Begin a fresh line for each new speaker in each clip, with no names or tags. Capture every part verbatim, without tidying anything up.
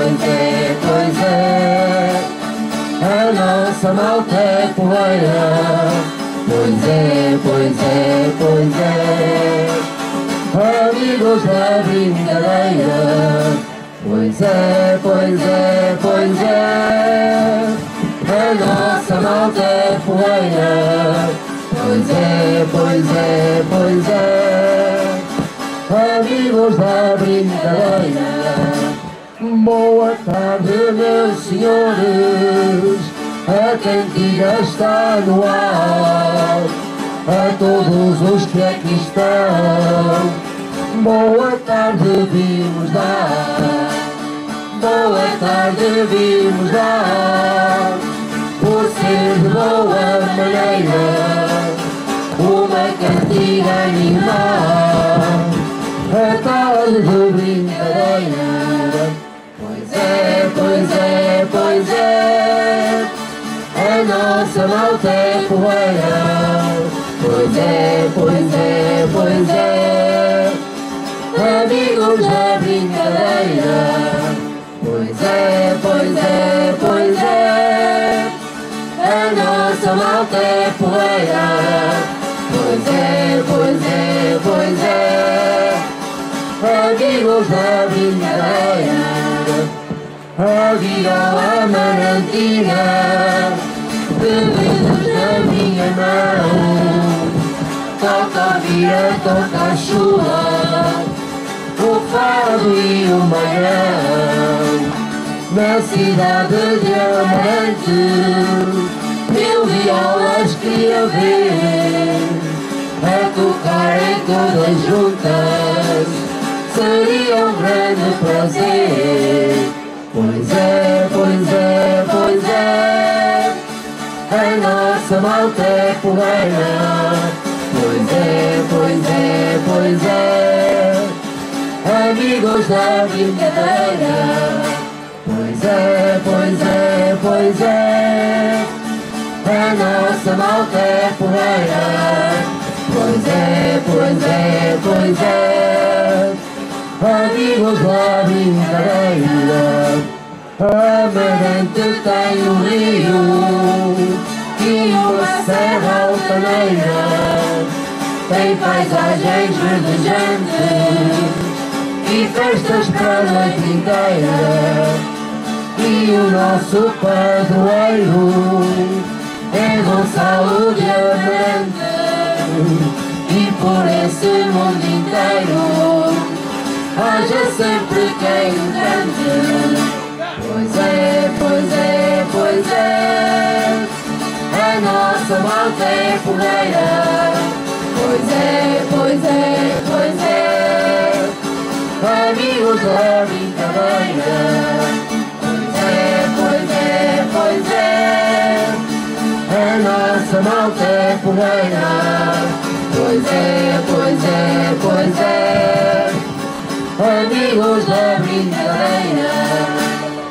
pois é, pois é, a nossa malta é porreira. Pois é, pois é, pois é, amigos da brincadeira. Pois é, pois é, pois é, a nossa malta é porreira. Pois é, pois é, pois é, amigos da brincadeira. Boa tarde, meus senhores, a cantiga está no ar, a todos os que aqui estão, boa tarde vimos dar. Boa tarde vimos dar, por ser de boa maneira, uma cantiga animar, a tarde de brincadeira. Pois é, pois é, pois é, a nossa malta é porreira. Pois é, pois é, pois é, amigos da brincadeira. Pois é, pois é, pois é, a nossa malta é porreira. Pois é, pois é, pois é, amigos da brincadeira. A viola amantina, bebidos na minha mão, toca a vira, toca a chuva, o fado e o maião. Na cidade de Amarante, mil violas queria ver, a tocarem todas juntas, seria um grande prazer. Pois é, pois é, pois é, a nossa malta é porreira. Pois é, pois é, pois é, amigos da brincadeira. Pois é, pois é, pois é, a nossa malta é porreira. Pois é, pois é, pois é, amigos da brincadeira. Amarante tem um rio e uma serra altaneira, tem paisagens verdejantes e festas para a noite inteira. E o nosso padroeiro é Gonçalo de Amarante, e por esse mundo inteiro haja sempre quem cante. Pois é, pois é, pois é, a nossa malta é porreira. Pois é, pois é, pois é, amigos da brincadeira. Pois é, pois é, pois é, a nossa malta é porreira. Pois é, pois é, pois é, amigos da brincadeira.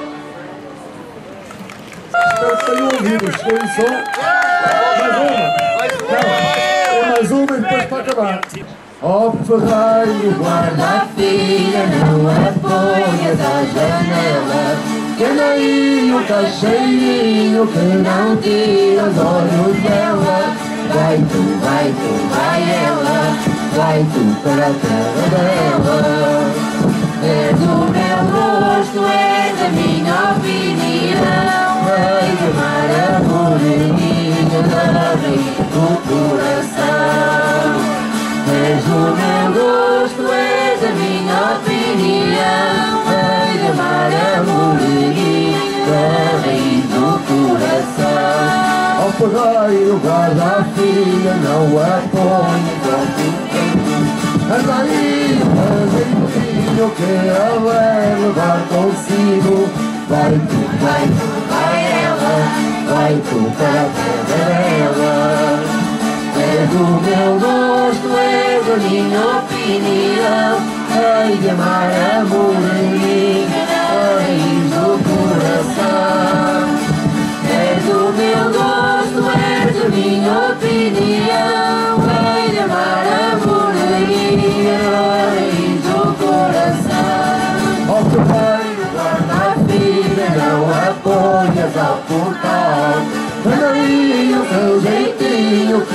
Espero que tenham ouvido, estou em som. Mais uma. Não, mais uma e depois para acabar. Ó ferreiro,
Guarda a filha, não a ponhas à janela, que anda aí um cacheirinho que não tira os olhos dela. Vai tu, vai tu, vai ela, vai tu para a terra dela. É do meu gosto, é da minha opinião, vai amar a moreninha da raiz do coração. És do meu gosto, és a minha opinião, hei de amar a moreninha da raiz do coração.
ó ferreiro, guarda a filha, não a ponhas ao fim. Anda aí, azeitinho, que ela vai levar consigo. Vai tu,
Vai tu, vai ela,
vai tu para a terra dela.
é do meu gosto, é da minha opinião, hei de amar a moreninha da raiz do coração. É do meu gosto, é da minha opinião, hei de amar a moreninha da raiz do coração.
ó ferreiro,
Guarda a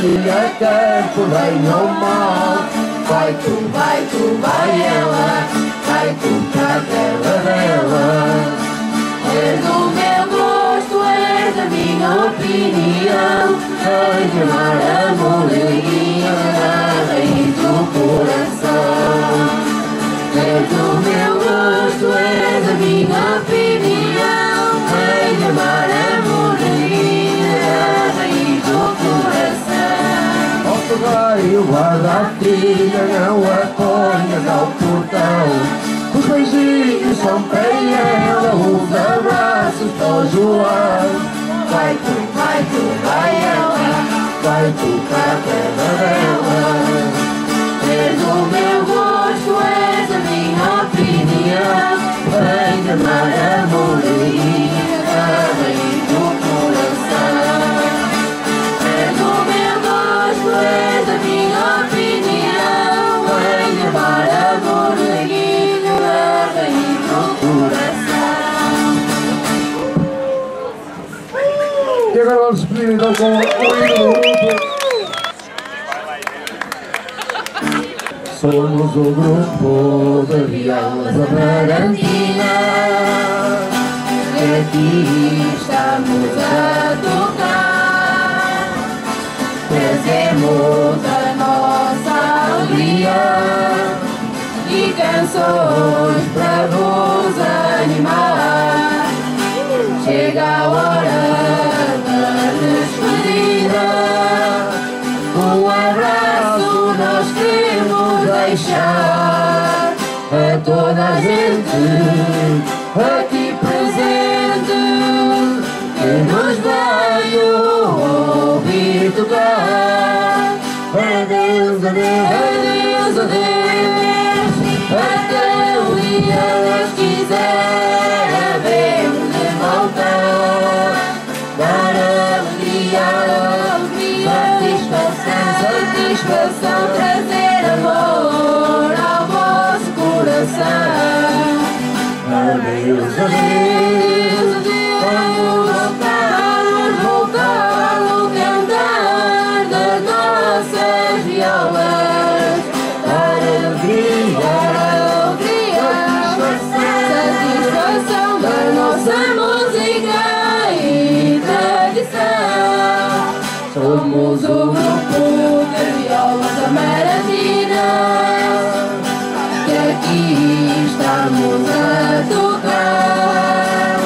dia quer por bem ou mal. Vai tu, vai tu, vai ela, vai tu pra terra dela. És do meu gosto, és da minha opinião. Vais de amar a moleguinha na raiz do coração. És do meu gosto, és da minha opinião. Vais de amar a moleguinha na raiz do coração. Ó ferreiro, guarda a filha, não a ponhas ao portão. Os beijinhos são para ela, os abraços para o João. Vai tu, vai tu, vai ela, vai tu para a terra dela. És do meu gosto, és a minha opinião. Vem de amar a moleguinha na raiz do coração. És do meu gosto, és a minha opinião. Vem de amar a moleguinha na raiz do coração.
E agora vamos despedir então com o hino do grupo.
Somos o grupo de violas amarantinas, e aqui estamos a tocar. Trazemos a nossa alegria e canções para vos animar. Chega a hora da despedida, um abraço nós queremos deixar a toda a gente aqui presente que nos vai ouvir tocar. Adeus, adeus, adeus, adeus, até o dia Deus quiser havemos de voltar. Dar alegria, alegria, satisfação, satisfação, trazer amor ao vosso coração. Adeus, adeus, adeus, vamos voltar, vamos voltar no cantar das nossas violas. Dar alegria, alegria, satisfação da nossa música e tradição. Somos o grupo de violas amarantinas, que aqui estamos a tocar.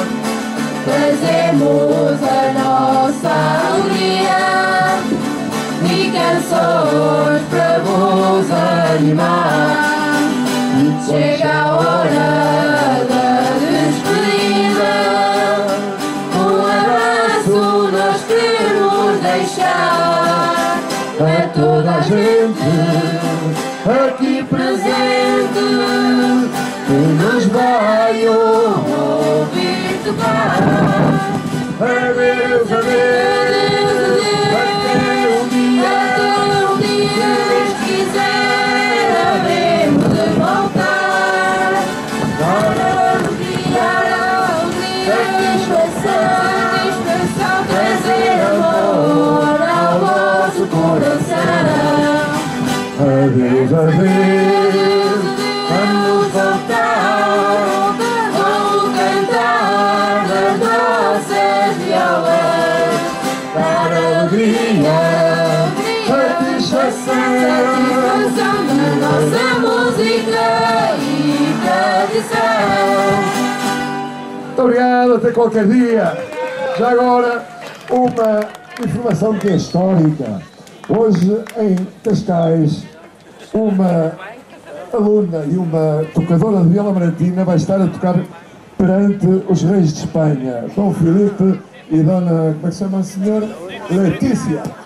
Trazemos a nossa alegria e canções para vos animar. Chega a hora da despedida, um abraço nós queremos deixar a toda a gente aqui presente que nos vai ouvir tocar. Adeus, adeus, até um dia, até um dia Deus quiser havemos de voltar. Dar alegria, alegria, satisfação, satisfação, trazer amor ao vosso coração. Adeus, adeus, vamos voltar com o cantar das nossas violas. Dar alegria, satisfação, satisfação da nossa música e tradição.
Muito obrigado, até qualquer dia. Já agora, uma informação que é histórica. Hoje, em Cascais, uma aluna e uma tocadora de viola amarantina vai estar a tocar perante os reis de Espanha, Dom Filipe e Dona, como é que se chama a senhora? Letícia.